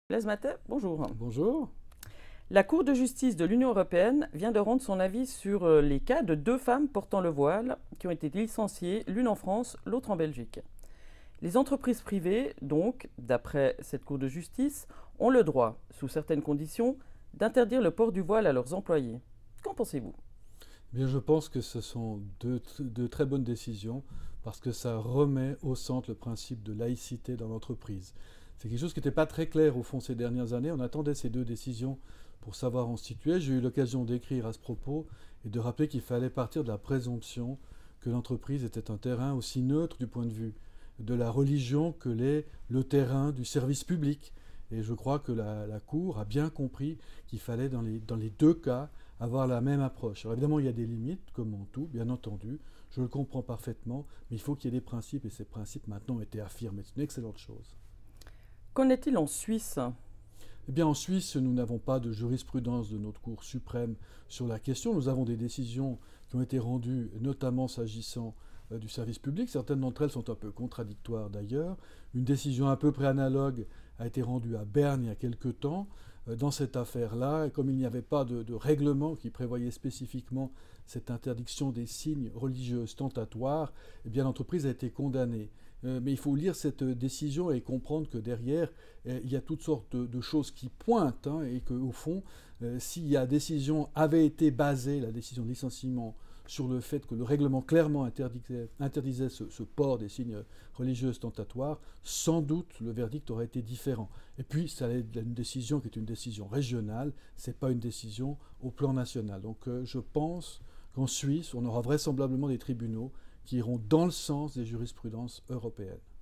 Blaise Matet, bonjour. Bonjour. La Cour de justice de l'Union européenne vient de rendre son avis sur les cas de deux femmes portant le voile qui ont été licenciées, l'une en France, l'autre en Belgique. Les entreprises privées, donc, d'après cette Cour de justice, ont le droit, sous certaines conditions, d'interdire le port du voile à leurs employés. Qu'en pensez-vous? Bien, je pense que ce sont deux très bonnes décisions parce que ça remet au centre le principe de laïcité dans l'entreprise. C'est quelque chose qui n'était pas très clair au fond ces dernières années. On attendait ces deux décisions pour savoir en se situer. J'ai eu l'occasion d'écrire à ce propos et de rappeler qu'il fallait partir de la présomption que l'entreprise était un terrain aussi neutre du point de vue de la religion que l'est le terrain du service public. Et je crois que la Cour a bien compris qu'il fallait dans les deux cas avoir la même approche. Alors évidemment, il y a des limites, comme en tout, bien entendu, je le comprends parfaitement, mais il faut qu'il y ait des principes, et ces principes maintenant ont été affirmés. C'est une excellente chose. Qu'en est-il en Suisse? Eh bien, en Suisse, nous n'avons pas de jurisprudence de notre Cour suprême sur la question. Nous avons des décisions qui ont été rendues, notamment s'agissant du service public. Certaines d'entre elles sont un peu contradictoires d'ailleurs. Une décision à peu près analogue a été rendue à Berne il y a quelque temps. Dans cette affaire-là, comme il n'y avait pas de règlement qui prévoyait spécifiquement cette interdiction des signes religieux ostentatoires, eh bien l'entreprise a été condamnée. Mais il faut lire cette décision et comprendre que derrière, il y a toutes sortes de choses qui pointent, hein, et qu'au fond, si la décision avait été basée, la décision de licenciement, sur le fait que le règlement clairement interdisait ce port des signes religieux ostentatoires, sans doute le verdict aurait été différent. Et puis, c'est une décision qui est une décision régionale, ce n'est pas une décision au plan national. Donc je pense qu'en Suisse, on aura vraisemblablement des tribunaux qui iront dans le sens des jurisprudences européennes.